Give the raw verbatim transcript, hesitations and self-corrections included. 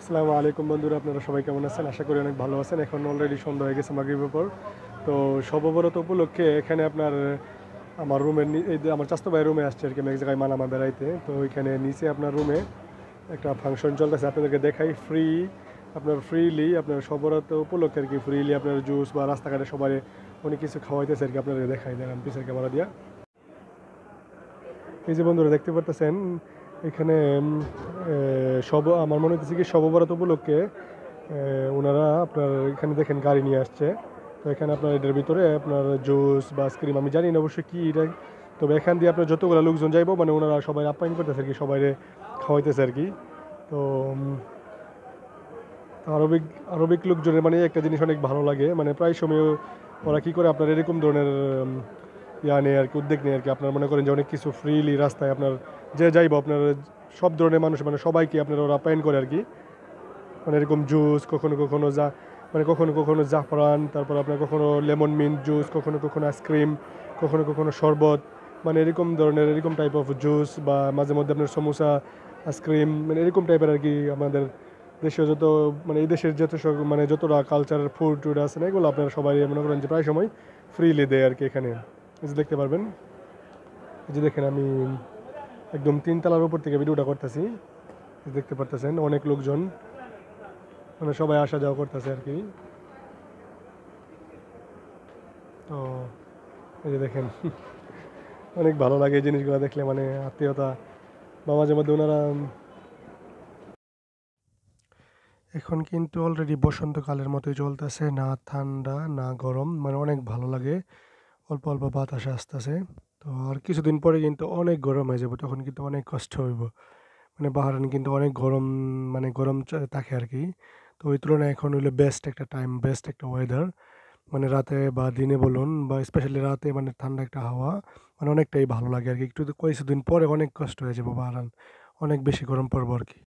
আসসালামু আলাইকুম বন্ধুরা, আপনারা সবাই কেমন আছেন? আশা করি অনেক ভালো আছেন। এখন অলরেডি সন্ধ্যা হয়ে গেছে মাগরিবের পর। তো শবে বরাত উপলক্ষে এখানে আপনার আমার রুমের নি এই যে আমার চাচাতো ভাইয়ের রুমে আসছে আরকি, আমি এক জায়গায় মানামা বেড়াইতে। তো ওইখানে নিচে আপনার রুমে একটা ফাংশন চলতেছে, আপনাদেরকে দেখাই। ফ্রি আপনার ফ্রিলি আপনার শবে বরাত উপলক্ষে আরকি ফ্রিলি আপনার জুস বা রাস্তাঘাটে সবাই অনেক কিছু খাওয়াইতেছে আরকি, আপনাদেরকে দেখাই। দেখান পিছের ক্যামেরা দিয়া। এই যে বন্ধুরা দেখতে পারতেছেন এখানে উম, এ, শব আমার মনে হচ্ছে কি শবে বরাত উপলক্ষে এ, ওনারা আপনার এখানে দেখেন গাড়ি নিয়ে আসছে। তো এখানে আপনার এটার ভিতরে আপনার জুস বা আইসক্রিম আমি জানি না অবশ্যই কি এটা, তবে এখান দিয়ে আপনার যতগুলো লোকজন যাইবো মানে ওনারা সবাই আপ্যায়ন করতেছে আর কি, সবাই খাওয়াইতেছে আর কি। তো উম, আরবিক আরবিক লোকজনের মানে একটা জিনিস অনেক ভালো লাগে, মানে প্রায় সময় ওরা কী করে আপনার এরকম ধরনের উম, ইয়া নেই আর কি, উদ্যোগ নেই আর কি। আপনার মনে করেন যে অনেক কিছু ফ্রিলি রাস্তায় আপনার যে যাইবো আপনার সব ধরনের মানুষ মানে সবাইকে আপনার ওরা আপ্যায়ন করে আর কি। মানে এরকম জুস কখনো কখনো যা মানে কখনো কখনো জাফরান, তারপর আপনার কখনো লেমন মিন্ট জুস, কখনো কখনো আইসক্রিম, কখনো কখনো শরবত, মানে এরকম ধরনের এরকম টাইপ অফ জুস বা মাঝে মধ্যে আপনার সমোসা, আইসক্রিম, মানে এরকম টাইপের আর কি। আমাদের দেশীয় যত মানে এই দেশের যত সব মানে যতটা কালচারাল ফুড টুড আছে না, এগুলো আপনারা সবাই মনে করেন যে প্রায় সময় ফ্রিলি দেয় আর কি এখানে। এই যে দেখতে পারবেন, এই যে দেখেন আমি একদম তিনতলার উপর থেকে ভিডিওটা করতেছি, দেখতে পারতেছেন অনেক লোকজন মানে সবাই আসা যাওয়া করতেছে আর কি। তো এই যে দেখেন অনেক ভালো লাগে এই জিনিসগুলো দেখলে, মানে আত্মীয়তা বা মাঝে মধ্যে ওনারা। এখন কিন্তু অলরেডি বসন্তকালের মতোই চলতেছে, না ঠান্ডা না গরম, মানে অনেক ভালো লাগে। অল্প অল্প বাতাস আসতেছে। তো আর কিছুদিন পরে কিন্তু অনেক গরম হয়ে যাবে, তখন কিন্তু অনেক কষ্ট হইব। মানে বাহারান কিন্তু অনেক গরম, মানে গরম চ- থাকে আর কি। তো ওই তুলনায় এখন হইলো বেস্ট একটা টাইম, বেস্ট একটা ওয়েদার। মানে রাতে বা দিনে বলুন বা স্পেশালি রাতে মানে ঠান্ডা একটা হাওয়া, মানে অনেকটাই ভালো লাগে আর কি। একটু কিছুদিন পরে অনেক কষ্ট হয়ে যাবে বাহারান, অনেক বেশি গরম পড়বো আর কি।